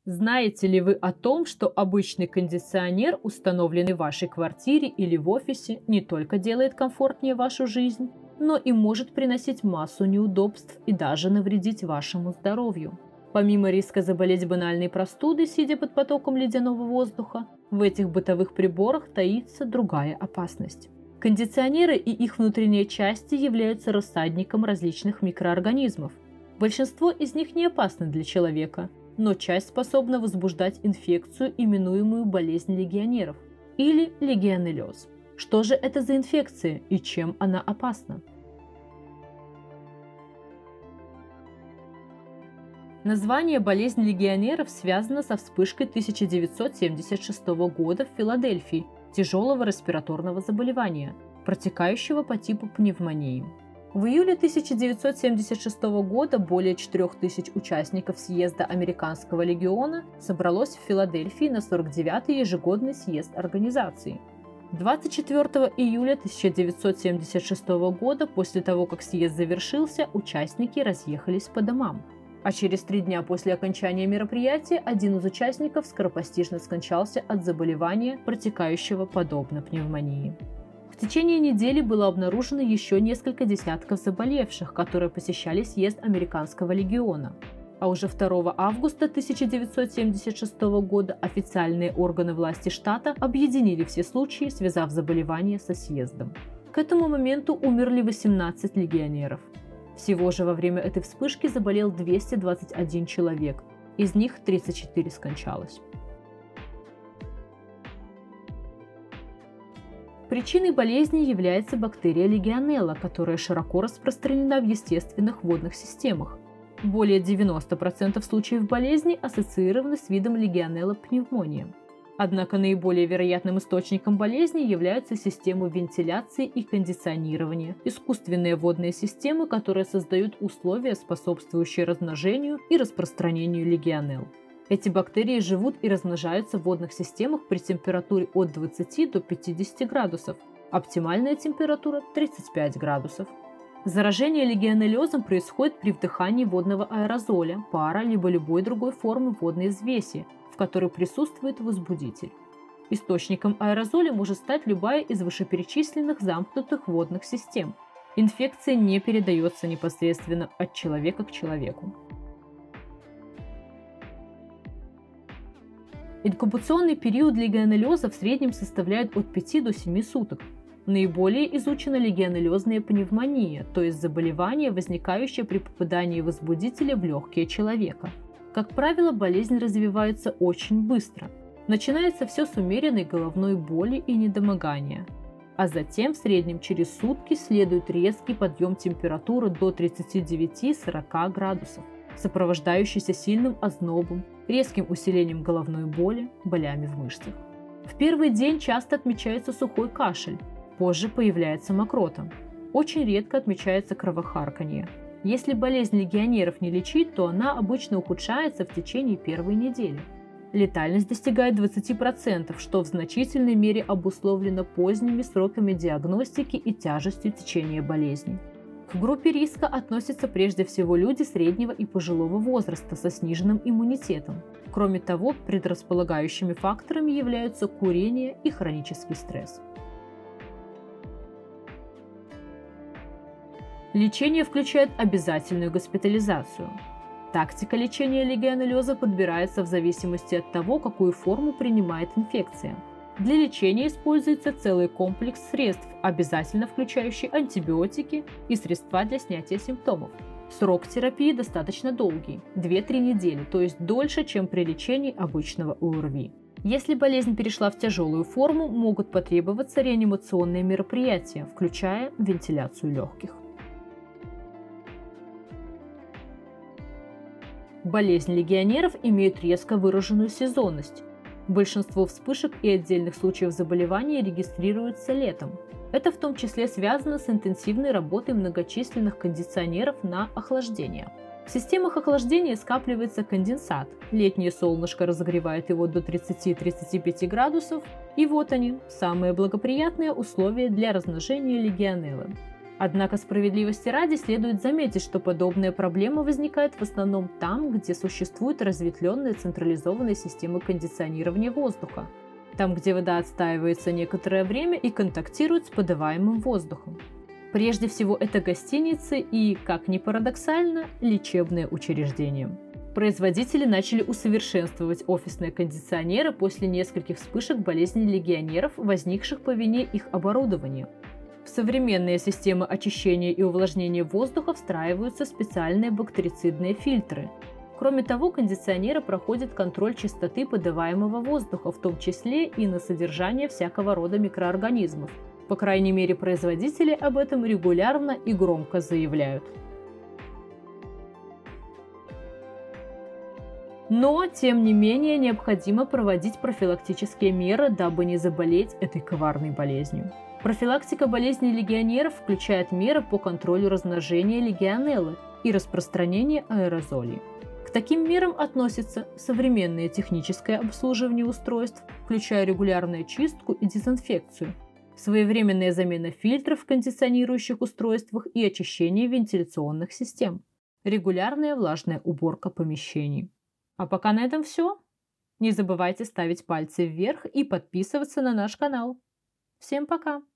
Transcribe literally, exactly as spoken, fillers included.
Знаете ли вы о том, что обычный кондиционер, установленный в вашей квартире или в офисе, не только делает комфортнее вашу жизнь, но и может приносить массу неудобств и даже навредить вашему здоровью? Помимо риска заболеть банальной простудой, сидя под потоком ледяного воздуха, в этих бытовых приборах таится другая опасность. Кондиционеры и их внутренние части являются рассадником различных микроорганизмов. Большинство из них не опасны для человека, но часть способна возбуждать инфекцию, именуемую болезнь легионеров, или легионеллез. Что же это за инфекция и чем она опасна? Название болезни легионеров связано со вспышкой тысяча девятьсот семьдесят шестого года в Филадельфии тяжелого респираторного заболевания, протекающего по типу пневмонии. В июле тысяча девятьсот семьдесят шестого года более четырёх тысяч участников съезда Американского легиона собралось в Филадельфии на сорок девятый ежегодный съезд организации. двадцать четвёртого июля тысяча девятьсот семьдесят шестого года, после того, как съезд завершился, участники разъехались по домам. А через три дня после окончания мероприятия один из участников скоропостижно скончался от заболевания, протекающего подобно пневмонии. В течение недели было обнаружено еще несколько десятков заболевших, которые посещали съезд Американского легиона. А уже второго августа тысяча девятьсот семьдесят шестого года официальные органы власти штата объединили все случаи, связав заболевание со съездом. К этому моменту умерли восемнадцать легионеров. Всего же во время этой вспышки заболел двести двадцать один человек, из них тридцать четыре скончалось. Причиной болезни является бактерия легионелла, которая широко распространена в естественных водных системах. Более девяноста процентов случаев болезни ассоциированы с видом легионелла пневмония. Однако наиболее вероятным источником болезни являются системы вентиляции и кондиционирования, искусственные водные системы, которые создают условия, способствующие размножению и распространению легионелл. Эти бактерии живут и размножаются в водных системах при температуре от двадцати до пятидесяти градусов. Оптимальная температура – тридцать пять градусов. Заражение легионеллезом происходит при вдыхании водного аэрозоля, пара либо любой другой формы водной взвеси, в которой присутствует возбудитель. Источником аэрозоля может стать любая из вышеперечисленных замкнутых водных систем. Инфекция не передается непосредственно от человека к человеку. Инкубационный период легионеллеза в среднем составляет от пяти до семи суток. Наиболее изучена легионеллезная пневмония, то есть заболевание, возникающее при попадании возбудителя в легкие человека. Как правило, болезнь развивается очень быстро. Начинается все с умеренной головной боли и недомогания. А затем в среднем через сутки следует резкий подъем температуры до тридцати девяти — сорока градусов, сопровождающийся сильным ознобом, резким усилением головной боли, болями в мышцах. В первый день часто отмечается сухой кашель, позже появляется мокрота. Очень редко отмечается кровохарканье. Если болезнь легионеров не лечить, то она обычно ухудшается в течение первой недели. Летальность достигает двадцати процентов, что в значительной мере обусловлено поздними сроками диагностики и тяжестью течения болезни. К группе риска относятся прежде всего люди среднего и пожилого возраста со сниженным иммунитетом. Кроме того, предрасполагающими факторами являются курение и хронический стресс. Лечение включает обязательную госпитализацию. Тактика лечения легионеллеза подбирается в зависимости от того, какую форму принимает инфекция. Для лечения используется целый комплекс средств, обязательно включающий антибиотики и средства для снятия симптомов. Срок терапии достаточно долгий – две-три недели, то есть дольше, чем при лечении обычного ОРВИ. Если болезнь перешла в тяжелую форму, могут потребоваться реанимационные мероприятия, включая вентиляцию легких. Болезнь легионеров имеет резко выраженную сезонность. Большинство вспышек и отдельных случаев заболевания регистрируются летом. Это в том числе связано с интенсивной работой многочисленных кондиционеров на охлаждение. В системах охлаждения скапливается конденсат. Летнее солнышко разогревает его до тридцати — тридцати пяти градусов. И вот они, самые благоприятные условия для размножения легионеллы. Однако справедливости ради следует заметить, что подобная проблема возникает в основном там, где существуют разветвленные централизованные системы кондиционирования воздуха. Там, где вода отстаивается некоторое время и контактирует с подаваемым воздухом. Прежде всего, это гостиницы и, как ни парадоксально, лечебные учреждения. Производители начали усовершенствовать офисные кондиционеры после нескольких вспышек болезней легионеров, возникших по вине их оборудования. В современные системы очищения и увлажнения воздуха встраиваются специальные бактерицидные фильтры. Кроме того, кондиционеры проходят контроль чистоты подаваемого воздуха, в том числе и на содержание всякого рода микроорганизмов. По крайней мере, производители об этом регулярно и громко заявляют. Но, тем не менее, необходимо проводить профилактические меры, дабы не заболеть этой коварной болезнью. Профилактика болезней легионеров включает меры по контролю размножения легионеллы и распространения аэрозолей. К таким мерам относятся современное техническое обслуживание устройств, включая регулярную чистку и дезинфекцию, своевременная замена фильтров в кондиционирующих устройствах и очищение вентиляционных систем, регулярная влажная уборка помещений. А пока на этом все. Не забывайте ставить пальцы вверх и подписываться на наш канал. Всем пока!